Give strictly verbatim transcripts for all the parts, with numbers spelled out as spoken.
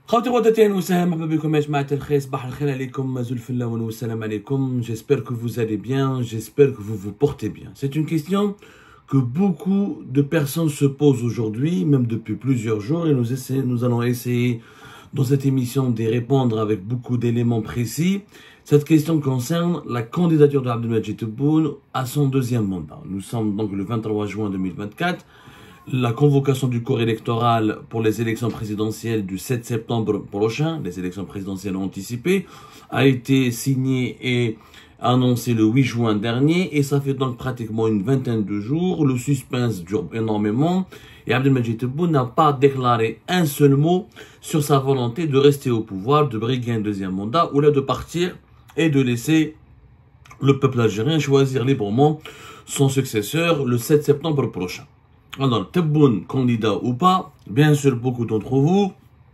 خوتي خواتاتي اهلا وسهلا مرحبا بكم يا جماعة الخير صباح الخير عليكم زلف الله والسلام عليكم. J'espère que vous allez bien, j'espère que vous vous portez bien. C'est une question que beaucoup de personnes se posent aujourd'hui, même depuis plusieurs jours, et nous, essayons, nous allons essayer dans cette émission d'y répondre avec beaucoup d'éléments précis. Cette question concerne la candidature de Abdelmadjid Tebboune à son deuxième mandat. Nous sommes donc le vingt-trois juin deux mille vingt-quatre. La convocation du corps électoral pour les élections présidentielles du sept septembre prochain, les élections présidentielles anticipées, a été signée et annoncée le huit juin dernier, et ça fait donc pratiquement une vingtaine de jours. Le suspense dure énormément et Abdelmadjid Tebboune n'a pas déclaré un seul mot sur sa volonté de rester au pouvoir, de briguer un deuxième mandat ou là de partir et de laisser le peuple algérien choisir librement son successeur le sept septembre prochain. Alors, Tebboune, candidat ou pas, bien sûr, beaucoup d'entre vous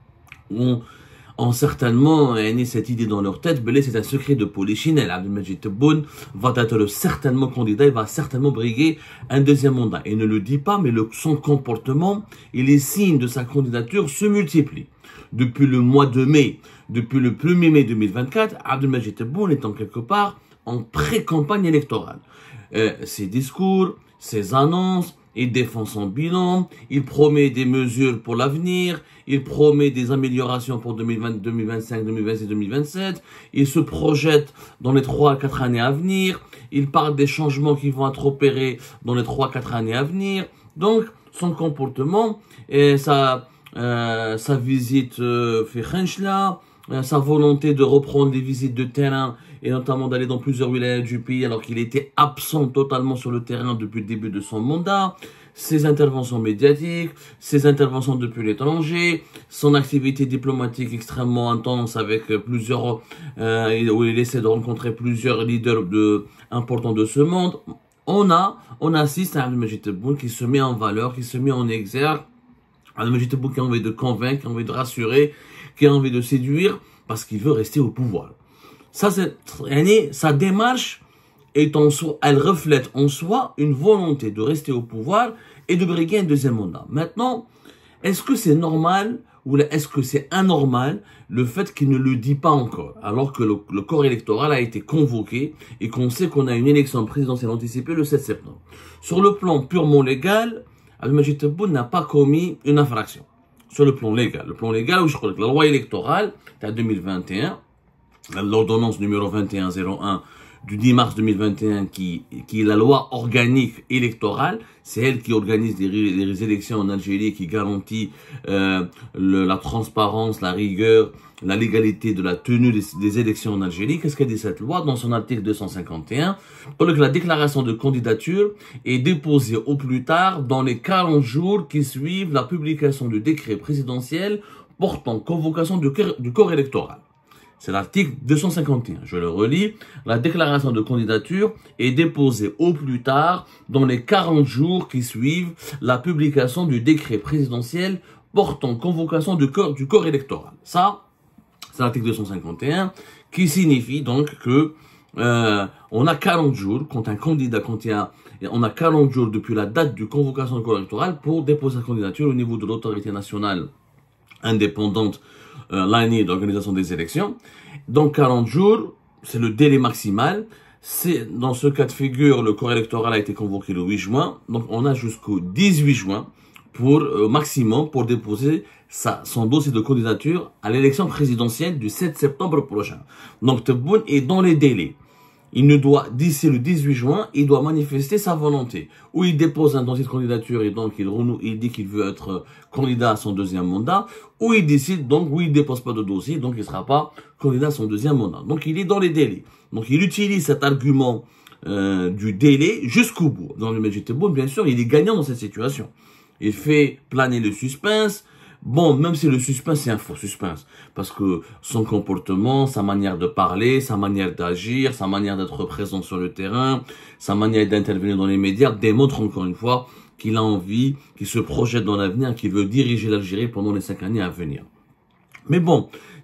ont, ont certainement émis cette idée dans leur tête, mais c'est un secret de polichinelle. Abdelmadjid Tebboune va être certainement candidat, il va certainement briguer un deuxième mandat. Il ne le dit pas, mais le, son comportement et les signes de sa candidature se multiplient. Depuis le mois de mai, depuis le premier mai deux mille vingt-quatre, Abdelmadjid Tebboune est en quelque part en pré-campagne électorale. Euh, ses discours, ses annonces, il défend son bilan, il promet des mesures pour l'avenir, il promet des améliorations pour deux mille vingt, deux mille vingt-cinq, deux mille vingt-six, deux mille vingt-sept, il se projette dans les trois à quatre années à venir, il parle des changements qui vont être opérés dans les trois à quatre années à venir. Donc, son comportement et sa, euh, sa visite euh, fait Khenchla, euh, sa volonté de reprendre des visites de terrain et notamment d'aller dans plusieurs wilayas du pays alors qu'il était absent totalement sur le terrain depuis le début de son mandat, ses interventions médiatiques, ses interventions depuis l'étranger, son activité diplomatique extrêmement intense avec plusieurs, euh, où il essaie de rencontrer plusieurs leaders de, importants de ce monde. On a, on assiste à Abdelmadjid Tebboune qui se met en valeur, qui se met en exergue, Abdelmadjid Tebboune qui a envie de convaincre, qui a envie de rassurer, qui a envie de séduire parce qu'il veut rester au pouvoir. Ça, c'est, sa démarche est en soi, elle reflète en soi une volonté de rester au pouvoir et de briguer un deuxième mandat. Maintenant, est-ce que c'est normal ou est-ce que c'est anormal le fait qu'il ne le dit pas encore, alors que le, le corps électoral a été convoqué et qu'on sait qu'on a une élection présidentielle anticipée le sept septembre. Sur le plan purement légal, Abdelmadjid Tebboune n'a pas commis une infraction. Sur le plan légal, le plan légal où je crois que la loi électorale, c'est en deux mille vingt et un, l'ordonnance numéro vingt et un zéro un du dix mars deux mille vingt et un qui, qui est la loi organique électorale, c'est elle qui organise les, les élections en Algérie, qui garantit euh, le, la transparence, la rigueur, la légalité de la tenue des, des élections en Algérie. Qu'est-ce qu'elle dit cette loi? Dans son article deux cent cinquante et un, pour que la déclaration de candidature est déposée au plus tard dans les quarante jours qui suivent la publication du décret présidentiel portant convocation du, du corps électoral. C'est l'article deux cent cinquante et un. Je le relis. La déclaration de candidature est déposée au plus tard dans les quarante jours qui suivent la publication du décret présidentiel portant convocation du corps, du corps électoral. Ça, c'est l'article deux cent cinquante et un qui signifie donc que euh, on a quarante jours quand un candidat, quand il y a, on a quarante jours depuis la date de convocation du corps électoral pour déposer sa candidature au niveau de l'autorité nationale indépendante, Euh, l'année d'organisation des élections. Donc quarante jours, c'est le délai maximal. C'est dans ce cas de figure, le corps électoral a été convoqué le huit juin. Donc on a jusqu'au dix-huit juin pour euh, maximum pour déposer sa, son dossier de candidature à l'élection présidentielle du sept septembre prochain. Donc Tebboune est dans les délais. Il ne doit, d'ici le dix-huit juin, il doit manifester sa volonté. Ou il dépose un dossier de candidature et donc il, renoue, il dit qu'il veut être candidat à son deuxième mandat. Ou il décide donc, ou il ne dépose pas de dossier, donc il ne sera pas candidat à son deuxième mandat. Donc il est dans les délais. Donc il utilise cet argument euh, du délai jusqu'au bout. Dans le Abdelmadjid Tebboune, bien sûr, il est gagnant dans cette situation. Il fait planer le suspense. Bon, même si le suspense, c'est un faux suspense. Parce que son comportement, sa manière de parler, sa manière d'agir, sa manière d'être présent sur le terrain, sa manière d'intervenir dans les médias démontrent encore une fois qu'il a envie, qu'il se projette dans l'avenir, qu'il veut diriger l'Algérie pendant les cinq années à venir. Mais bon,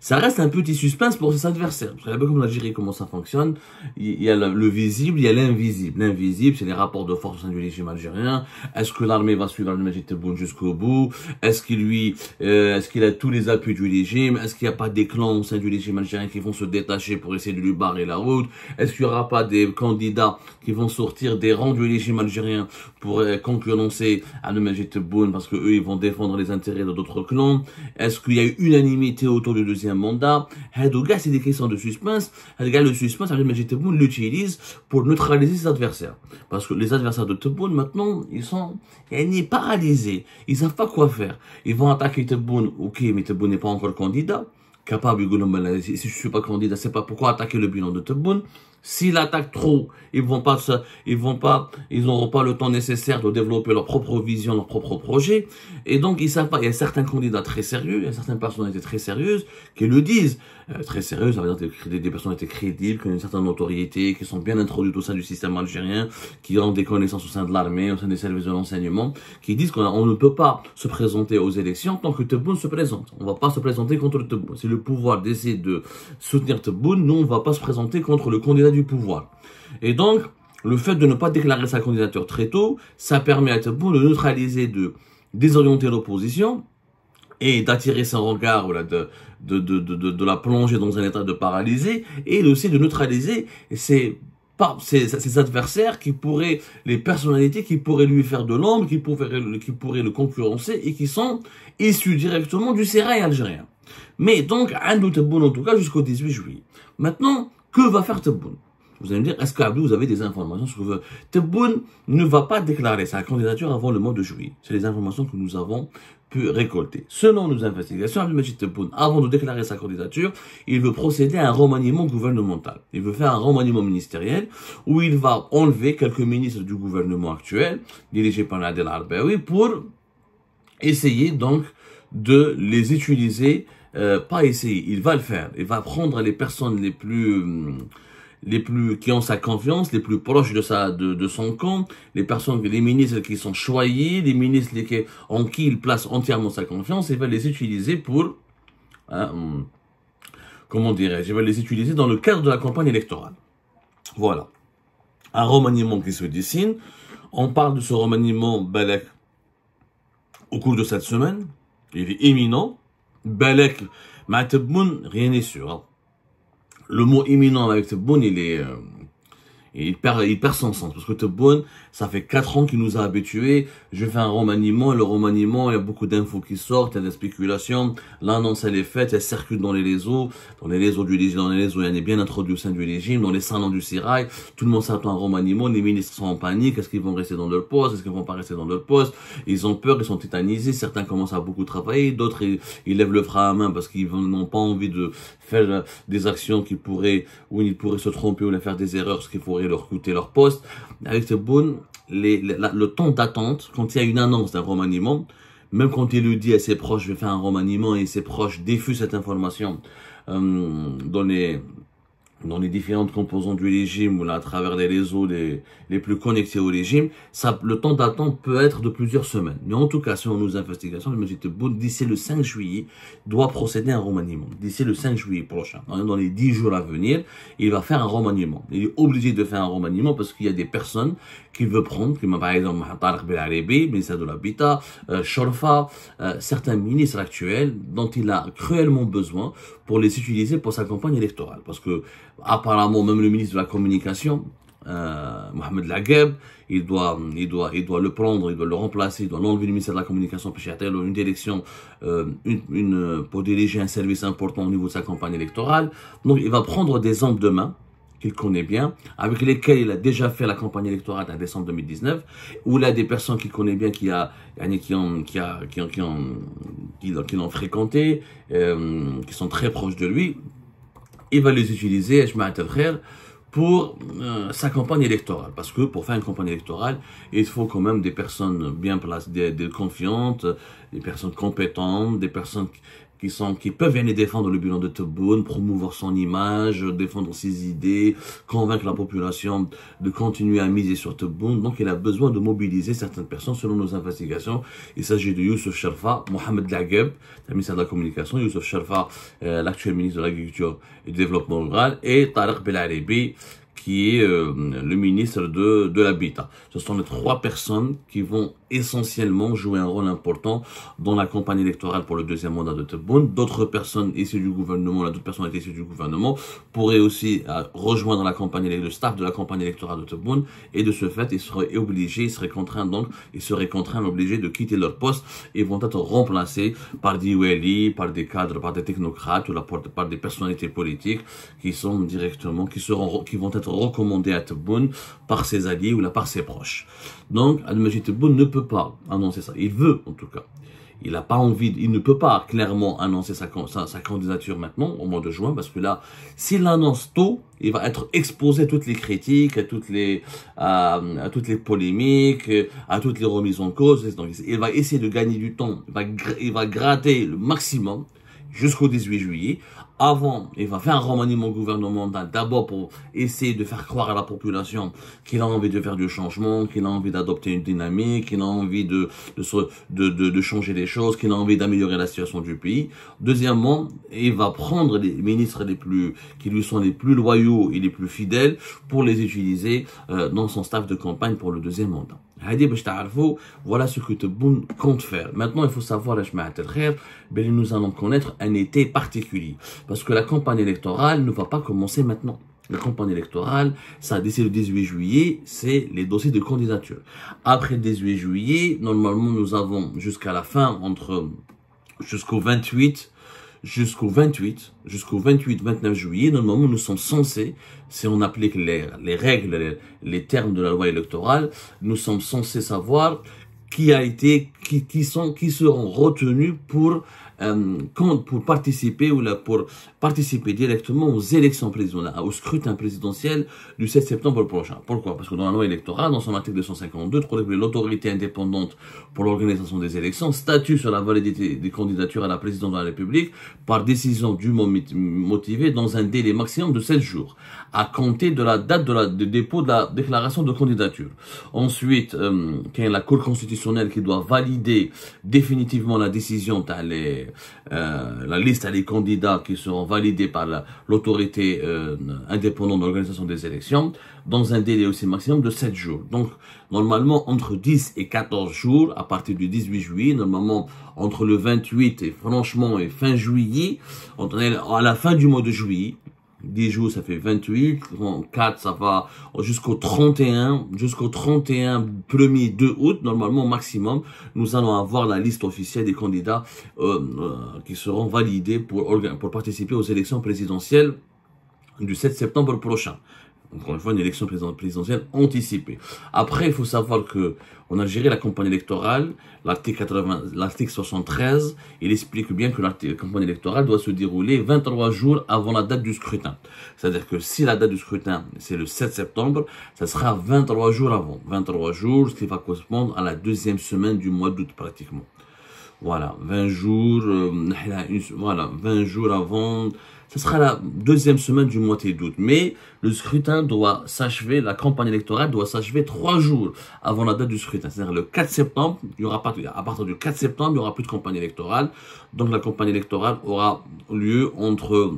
ça reste un petit suspense pour ses adversaires. Parce que comme l'Algérie, comment ça fonctionne, il y a le, le visible, il y a l'invisible. L'invisible, c'est les rapports de force au sein du régime algérien. Est-ce que l'armée va suivre Abdelmadjid Tebboune jusqu'au bout? Est-ce qu'il lui, euh, est-ce qu'il a tous les appuis du régime? Est-ce qu'il n'y a pas des clans au sein du régime algérien qui vont se détacher pour essayer de lui barrer la route? Est-ce qu'il n'y aura pas des candidats qui vont sortir des rangs du régime algérien pour euh, concurrencer Abdelmadjid Tebboune parce que eux, ils vont défendre les intérêts de d'autres clans? Est-ce qu'il y a eu unanimité autour du deuxième mandat? Gars, c'est des questions de suspense. Le suspense, Abdelmadjid Tebboune l'utilise pour neutraliser ses adversaires. Parce que les adversaires de Tebboune, maintenant, ils sont ils paralysés. Ils savent pas quoi faire. Ils vont attaquer Tebboune. Ok, mais Tebboune n'est pas encore candidat. Capable, si je suis pas candidat, c'est pas pourquoi attaquer le bilan de Tebboune. S'ils attaquent trop, ils vont pas, ils vont pas, ils n'auront pas le temps nécessaire de développer leur propre vision, leur propre projet. Et donc, ils savent pas, il y a certains candidats très sérieux, il y a certaines personnalités très sérieuses qui le disent. Euh, très sérieuses, ça veut dire des, des personnalités crédibles, qui ont une certaine notoriété, qui sont bien introduites au sein du système algérien, qui ont des connaissances au sein de l'armée, au sein des services de l'enseignement, qui disent qu'on on ne peut pas se présenter aux élections tant que Tebboune se présente. On va pas se présenter contre le Tebboune. Si le pouvoir décide de soutenir Tebboune, nous, on va pas se présenter contre le candidat du pouvoir. Et donc, le fait de ne pas déclarer sa candidature très tôt, ça permet à Tebboune de neutraliser, de désorienter l'opposition et d'attirer son regard, voilà, de, de, de, de, de la plonger dans un état de paralysie et aussi de neutraliser ses, ses, ses adversaires qui pourraient, les personnalités qui pourraient lui faire de l'ombre, qui pourraient, qui pourraient le concurrencer et qui sont issus directement du sérail algérien. Mais donc, Andou Tebboune en tout cas jusqu'au dix-huit juillet. Maintenant, que va faire Tebboune? Vous allez me dire, est-ce qu'Abdou, vous avez des informations sur que Tebboune ne va pas déclarer sa candidature avant le mois de juillet. C'est les informations que nous avons pu récolter. Selon nos investigations, Abdelmadjid Tebboune, avant de déclarer sa candidature, il veut procéder à un remaniement gouvernemental. Il veut faire un remaniement ministériel où il va enlever quelques ministres du gouvernement actuel, dirigés par Adel Arbaoui, pour essayer donc de les utiliser, euh, pas essayer, il va le faire. Il va prendre les personnes les plus... Euh, les plus qui ont sa confiance, les plus proches de sa de, de son camp, les personnes, les ministres qui sont choyés, les ministres qui, en qui il place entièrement sa confiance, il va les utiliser pour, hein, comment dirais-je, il va les utiliser dans le cadre de la campagne électorale. Voilà, un remaniement qui se dessine. On parle de ce remaniement Balek au cours de cette semaine. Il est imminent. Balek, ma Tebboune, rien n'est sûr. Hein. Le mot imminent avec Tebboune, il est, euh, il perd, il perd son sens. Parce que Tebboune, ça fait quatre ans qu'il nous a habitués. Je fais un remaniement, et le remaniement, il y a beaucoup d'infos qui sortent, il y a des spéculations. L'annonce, elle est faite, elle circule dans les réseaux, dans les réseaux du régime, dans les réseaux, elle est bien introduite au sein du régime, dans les salons du Sérail. Tout le monde s'attend à un remaniement, les ministres sont en panique. Est-ce qu'ils vont rester dans leur poste? Est-ce qu'ils vont pas rester dans leur poste? Ils ont peur, ils sont tétanisés. Certains commencent à beaucoup travailler, d'autres, ils, ils lèvent le frein à main parce qu'ils n'ont pas envie de faire des actions qui pourraient, où ils pourraient se tromper ou faire des erreurs, ce qui pourrait leur coûter leur poste. Avec Tebboune, les, les, la, le temps d'attente, quand il y a une annonce d'un remaniement, même quand il le dit à ses proches, je vais faire un remaniement, et ses proches diffusent cette information euh, dans les dans les différentes composantes du régime ou là, à travers les réseaux les, les plus connectés au régime, ça, le temps d'attente peut être de plusieurs semaines. Mais en tout cas, selon nos investigations, Abdelmadjid Tebboune, d'ici le cinq juillet, doit procéder à un remaniement. D'ici le cinq juillet prochain, dans les dix jours à venir, il va faire un remaniement. Il est obligé de faire un remaniement parce qu'il y a des personnes qu'il veut prendre, comme par exemple Tariq Belarabi, ministre de l'Habitat, euh, Chorfa, euh, certains ministres actuels dont il a cruellement besoin pour les utiliser pour sa campagne électorale. Parce que, apparemment, même le ministre de la Communication, euh, Mohamed Lagheb, il doit, il doit, il doit le prendre, il doit le remplacer, il doit l'enlever du ministère de la Communication pour chercher une direction, euh, une, une, pour diriger un service important au niveau de sa campagne électorale. Donc, il va prendre des hommes de main qu'il connaît bien, avec lesquels il a déjà fait la campagne électorale en décembre deux mille dix-neuf, où il a des personnes qu'il connaît bien, qui a, qui ont, qui a, qui ont, qui ont, qui l'ont, qui l'ont fréquenté, euh, qui sont très proches de lui. Il va les utiliser, pour euh, sa campagne électorale. Parce que pour faire une campagne électorale, il faut quand même des personnes bien placées, des, des confiantes, des personnes compétentes, des personnes qui sont, qui peuvent venir défendre le bilan de Tebboune, promouvoir son image, défendre ses idées, convaincre la population de continuer à miser sur Tebboune. Donc il a besoin de mobiliser certaines personnes selon nos investigations. Il s'agit de Youssef Sherfa, Mohamed Lagheb, le ministre de la Communication, Youssef Sherfa, euh, l'actuel ministre de l'Agriculture et du Développement rural, et Tariq Belaribi, qui est euh, le ministre de, de l'Habitat. Ce sont les trois personnes qui vont essentiellement jouer un rôle important dans la campagne électorale pour le deuxième mandat de Tebboune. D'autres personnes issues du gouvernement, d'autres personnes issues du gouvernement pourraient aussi euh, rejoindre la campagne, le staff de la campagne électorale de Tebboune, et de ce fait, ils seraient obligés, ils seraient contraints donc, ils seraient contraints, obligés de quitter leur poste et vont être remplacés par des wali, par des cadres, par des technocrates ou par, par des personnalités politiques qui sont directement, qui seront, qui vont être recommandés à Tebboune par ses alliés ou là par ses proches. Donc, Al-Majid Tebboune ne peut pas annoncer ça. Il veut, en tout cas. Il n'a pas envie, il ne peut pas clairement annoncer sa, sa, sa candidature maintenant, au mois de juin, parce que là, s'il l'annonce tôt, il va être exposé à toutes les critiques, à toutes les, à, à toutes les polémiques, à toutes les remises en cause. Donc, il va essayer de gagner du temps. Il va, il va gratter le maximum jusqu'au dix-huit juillet. Avant, il va faire un remaniement gouvernemental, d'abord pour essayer de faire croire à la population qu'il a envie de faire du changement, qu'il a envie d'adopter une dynamique, qu'il a envie de, de, de, de, de changer les choses, qu'il a envie d'améliorer la situation du pays. Deuxièmement, il va prendre les ministres les plus, qui lui sont les plus loyaux et les plus fidèles pour les utiliser euh, dans son staff de campagne pour le deuxième mandat. Voilà ce que Tebboune compte faire. Maintenant, il faut savoir, nous allons connaître un été particulier. Parce que la campagne électorale ne va pas commencer maintenant. La campagne électorale, ça, d'ici le dix-huit juillet, c'est les dossiers de candidature. Après le dix-huit juillet, normalement, nous avons jusqu'à la fin, entre, jusqu'au vingt-huit, jusqu'au vingt-huit, jusqu'au vingt-huit vingt-neuf juillet, normalement, nous sommes censés, si on applique les, les règles, les, les termes de la loi électorale, nous sommes censés savoir qui a été, qui, qui sont, qui seront retenus pour, euh, pour participer ou là, pour participer directement aux élections présidentielles, au scrutin présidentiel du sept septembre prochain. Pourquoi? Parce que dans la loi électorale, dans son article deux cent cinquante-deux, l'autorité indépendante pour l'organisation des élections statue sur la validité des candidatures à la présidence de la République par décision dûment motivée dans un délai maximum de sept jours, à compter de la date de la, de dépôt de la déclaration de candidature. Ensuite, euh, quand la Cour constitutionnelle qui doit valider définitivement la décision, les, euh, la liste des candidats qui seront validés par l'autorité euh, indépendante de l'organisation des élections, dans un délai aussi maximum de sept jours. Donc, normalement, entre dix et quatorze jours, à partir du dix-huit juillet, normalement, entre le vingt-huit et franchement, et fin juillet, on est à la fin du mois de juillet, dix jours, ça fait vingt-huit, quatre, ça va jusqu'au trente et un, jusqu'au trente et un, premier, deux août, normalement, au maximum, nous allons avoir la liste officielle des candidats euh, euh, qui seront validés pour, pour participer aux élections présidentielles du sept septembre prochain. Encore une fois, une élection présidentielle anticipée. Après, il faut savoir que en Algérie, la campagne électorale, l'article quatre-vingts, l'article soixante-treize, il explique bien que la campagne électorale doit se dérouler vingt-trois jours avant la date du scrutin. C'est-à-dire que si la date du scrutin, c'est le sept septembre, ça sera vingt-trois jours avant. vingt-trois jours, ce qui va correspondre à la deuxième semaine du mois d'août pratiquement. Voilà, vingt jours, euh, voilà, vingt jours avant, ce sera la deuxième semaine du mois d'août. Mais le scrutin doit s'achever, la campagne électorale doit s'achever trois jours avant la date du scrutin. C'est-à-dire le quatre septembre, il y aura pas, à partir du quatre septembre, il n'y aura plus de campagne électorale. Donc la campagne électorale aura lieu entre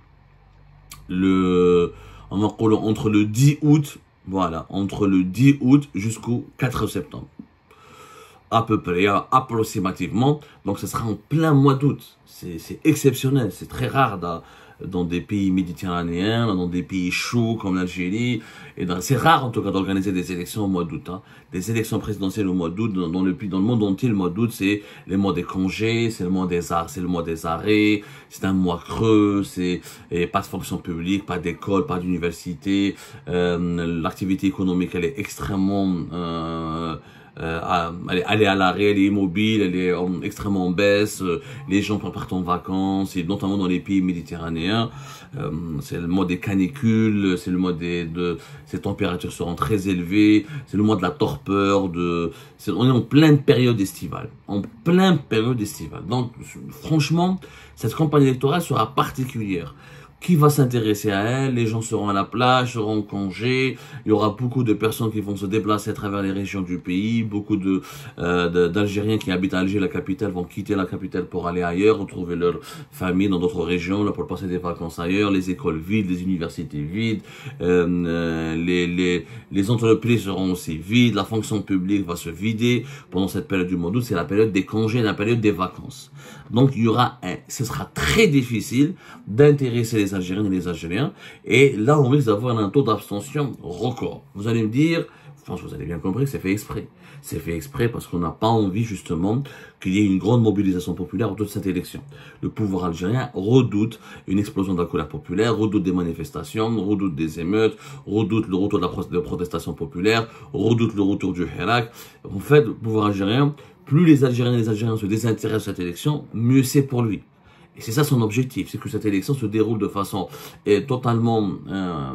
le, entre le dix août, voilà, entre le dix août jusqu'au quatre septembre. À peu près, approximativement. Donc, ce sera en plein mois d'août. C'est exceptionnel. C'est très rare dans, dans des pays méditerranéens, dans des pays chauds comme l'Algérie. Et c'est rare, en tout cas, d'organiser des élections au mois d'août. Hein. Des élections présidentielles au mois d'août. Dans, dans, le, dans le monde entier, le mois d'août, c'est le mois des congés, c'est le mois des arts, c'est le mois des arrêts. C'est un mois creux. C'est pas de fonction publique, pas d'école, pas d'université. Euh, L'activité économique, elle est extrêmement... Euh, euh, à, elle est à l'arrêt, elle est immobile, elle est en, extrêmement en baisse, euh, les gens partent en vacances, et notamment dans les pays méditerranéens. Euh, c'est le mois des canicules, c'est le mois des, de, ces températures seront très élevées, c'est le mois de la torpeur, de, c'est, on est en pleine période estivale, en pleine période estivale. Donc, franchement, cette campagne électorale sera particulière. Qui va s'intéresser à elle? Les gens seront à la plage, seront en congé. Il y aura beaucoup de personnes qui vont se déplacer à travers les régions du pays. Beaucoup de euh, d'Algériens qui habitent à Alger, la capitale, vont quitter la capitale pour aller ailleurs, retrouver leur famille dans d'autres régions, là, pour passer des vacances ailleurs. Les écoles vides, les universités vides, euh, les, les, les entreprises seront aussi vides. La fonction publique va se vider pendant cette période du mois d'août. C'est la période des congés, la période des vacances. Donc, il y aura un, ce sera très difficile d'intéresser les Algériennes et les Algériens. Et là, on risque d'avoir un taux d'abstention record. Vous allez me dire, je pense que vous avez bien compris que c'est fait exprès. C'est fait exprès parce qu'on n'a pas envie, justement, qu'il y ait une grande mobilisation populaire autour de cette élection. Le pouvoir algérien redoute une explosion de la colère populaire, redoute des manifestations, redoute des émeutes, redoute le retour de la, pro de la protestation populaire, redoute le retour du Hirak. En fait, le pouvoir algérien, plus les Algériens et les Algériens se désintéressent de cette élection, mieux c'est pour lui. Et c'est ça son objectif, c'est que cette élection se déroule de façon eh, totalement, euh,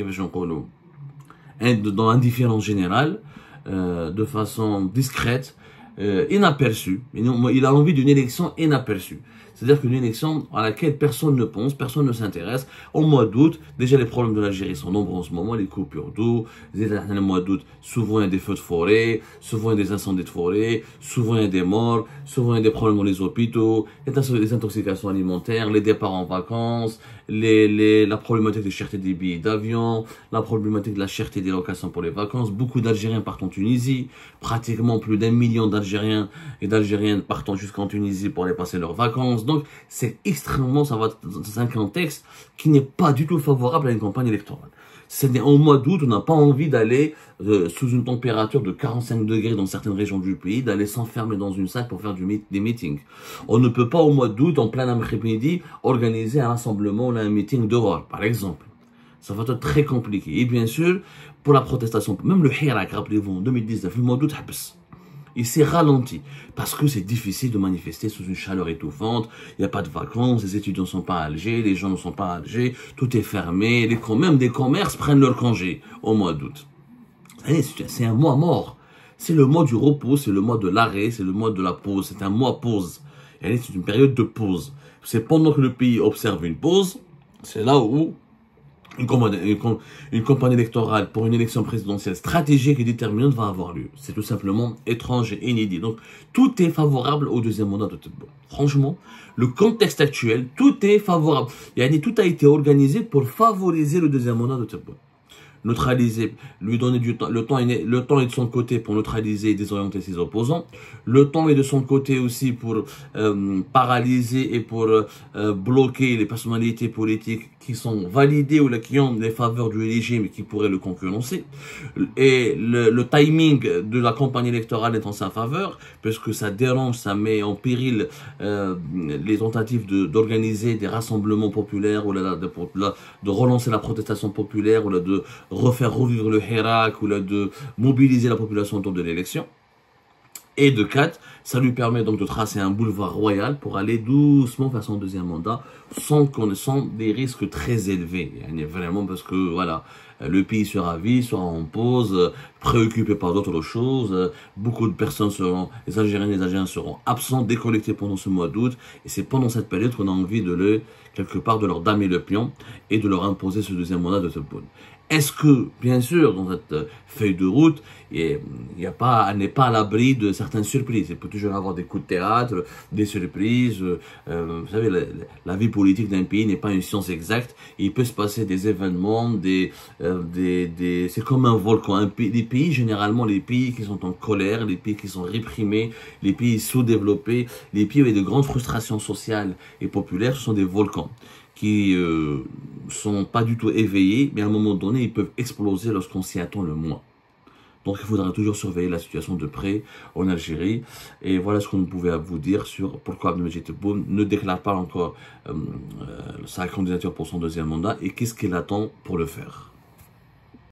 dans l'indifférence générale, euh, de façon discrète, euh, inaperçue. Il a envie d'une élection inaperçue. C'est-à-dire qu'une élection à laquelle personne ne pense, personne ne s'intéresse. Au mois d'août, déjà les problèmes de l'Algérie sont nombreux en ce moment, les coupures d'eau, le mois d'août, souvent il y a des feux de forêt, souvent il y a des incendies de forêt, souvent il y a des morts, souvent il y a des problèmes dans les hôpitaux, il y a des intoxications alimentaires, les départs en vacances, les, les, la problématique de cherté des billets d'avion, la problématique de la cherté des locations pour les vacances. Beaucoup d'Algériens partent en Tunisie, pratiquement plus d'un million d'Algériens et d'Algériennes partant jusqu'en Tunisie pour aller passer leurs vacances. Donc, c'est extrêmement, ça va dans un contexte qui n'est pas du tout favorable à une campagne électorale. C'est au mois d'août, on n'a pas envie d'aller euh, sous une température de quarante-cinq degrés dans certaines régions du pays, d'aller s'enfermer dans une salle pour faire du, des meetings. On ne peut pas au mois d'août, en plein après-midi, organiser un rassemblement ou un meeting dehors, par exemple. Ça va être très compliqué. Et bien sûr, pour la protestation, même le Hirak, rappelez-vous, en deux mille dix-neuf, le mois d'août, il s'est ralenti parce que c'est difficile de manifester sous une chaleur étouffante. Il n'y a pas de vacances, les étudiants ne sont pas à Alger, les gens ne sont pas à Alger, tout est fermé, les, même des commerces prennent leur congé au mois d'août. C'est un mois mort. C'est le mois du repos, c'est le mois de l'arrêt, c'est le mois de la pause, c'est un mois pause. C'est une période de pause. C'est pendant que le pays observe une pause, c'est là où Une campagne, une, une campagne électorale pour une élection présidentielle stratégique et déterminante va avoir lieu. C'est tout simplement étrange et inédit. Donc, tout est favorable au deuxième mandat de Tebboune. Franchement, le contexte actuel, tout est favorable. Tout a été organisé pour favoriser le deuxième mandat de Tebboune. Neutraliser, lui donner du temps, le temps, est, le temps est de son côté pour neutraliser et désorienter ses opposants, le temps est de son côté aussi pour euh, paralyser et pour euh, bloquer les personnalités politiques qui sont validées ou qui ont les faveurs du régime et qui pourraient le concurrencer. Et le, le timing de la campagne électorale est en sa faveur, parce que ça dérange, ça met en péril euh, les tentatives d'organiser de, des rassemblements populaires, ou là, de, de, de relancer la protestation populaire, ou là, de refaire revivre le Hirak, ou là, de mobiliser la population autour de l'élection. Et de quatre, ça lui permet donc de tracer un boulevard royal pour aller doucement vers son deuxième mandat, sans connaissant des risques très élevés. Vraiment parce que voilà, le pays sera vide, sera en pause, préoccupé par d'autres choses. Beaucoup de personnes seront, les Algériens et les Algériens seront absents, déconnectés pendant ce mois d'août. Et c'est pendant cette période qu'on a envie de le, quelque part, de leur damer le pion et de leur imposer ce deuxième mandat de Tebboune. Est-ce que, bien sûr, dans cette feuille de route, il y a pas, elle n'est pas à l'abri de certaines surprises. Il peut toujours avoir des coups de théâtre, des surprises. Euh, vous savez, la, la vie politique d'un pays n'est pas une science exacte. Il peut se passer des événements, des, euh, des, des, c'est comme un volcan. Un pays, les pays, généralement, les pays qui sont en colère, les pays qui sont réprimés, les pays sous-développés, les pays avec de grandes frustrations sociales et populaires, ce sont des volcans qui euh, sont pas du tout éveillés, mais à un moment donné, ils peuvent exploser lorsqu'on s'y attend le moins. Donc il faudra toujours surveiller la situation de près en Algérie. Et voilà ce qu'on pouvait vous dire sur pourquoi Abdelmajid Tebboune ne déclare pas encore euh, euh, sa candidature pour son deuxième mandat et qu'est-ce qu'il attend pour le faire.